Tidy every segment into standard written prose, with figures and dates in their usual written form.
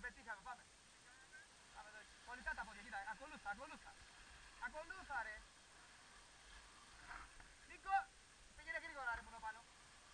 πετύχαμε, πάμε. Πάμε εδώ. Κολλητά τα πόδια, κοίτα, ακολούθα, ακολούθα. Ακολούθα ρε. Νίκο, πήγαινε γρήγορα ρε μόνο πάνω.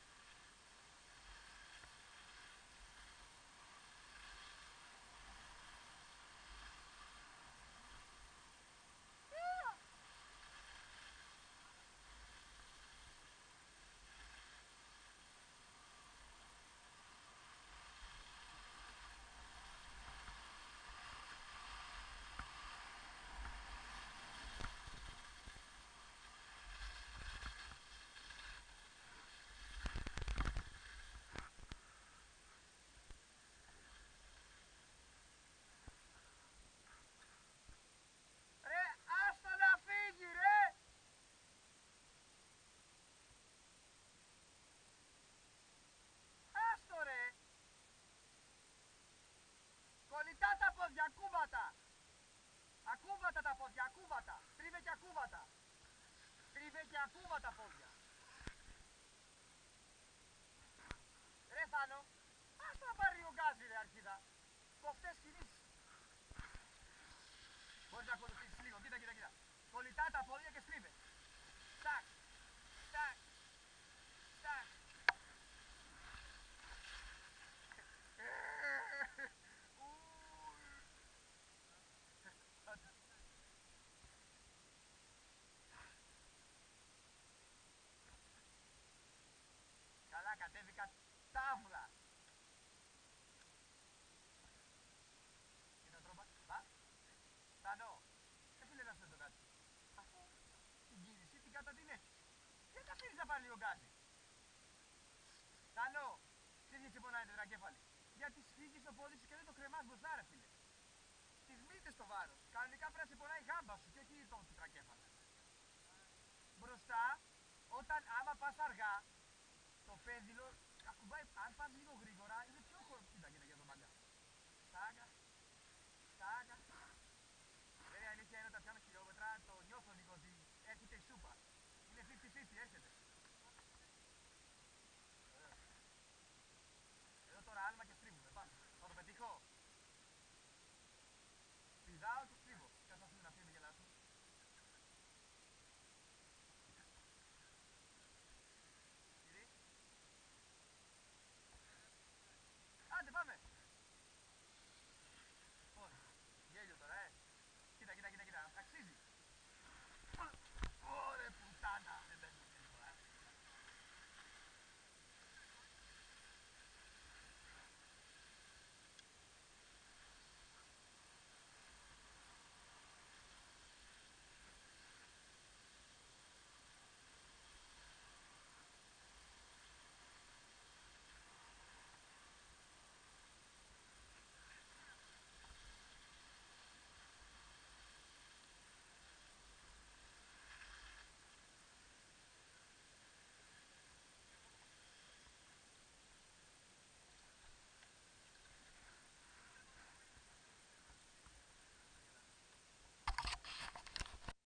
Ρε, άστο να φύγει ρε. Άστο ρε. Κολλητά τα πόδια, ακούβατα. Ακούβατα τα πόδια, ακούβατα. Τρίβε και ακούβατα. Τρίβε και ακούβατα πόδια. Ρε Θάνο, άστο να πάρει ο γκάζι ρε αρχίδα. Κοφτές κινήσεις. Μπορείς να ακολουθήσεις λίγο, κοίτα, κοίτα, κοίτα. Κολλητά τα πόδια και στρίβε. Τάκ, τάκ, τάκ. Καλά, κατέβηκα τάβλα. Κοίτα τρόπα, πα. Θάνο, φίλε να σου πω κάτι. Αφού την κίνηση την κατά την έχεις. Γιατί αφήνεις να πάρει λίγο γκάζι. Θάνο, ξέρεις γιατί σε πονάει το τρακέφαλη. Γιατί σφίγγεις το πόδι σου και δεν το κρεμάς μπροστά ρε φίλε. Τις μύτες το βάρος. Κανονικά πρέπει να σε πονάει η γάμπα σου και όχι το τρακέφαλο. Μπροστά, όταν άμα πας αργά, το πέδιλο ακουμπάει. Αν πας λίγο γρήγορα, είναι πιο χωρο. Κοίτα, κοίτα για τον μάγκα. Στάγκα, στάγκα. Βέβαια, η αλήθεια είναι όταν πιάνω χιλιόμετρα, το νιώθω λίγο ότι έρχεται η σούπα. Είναι 50-50, έρχεται.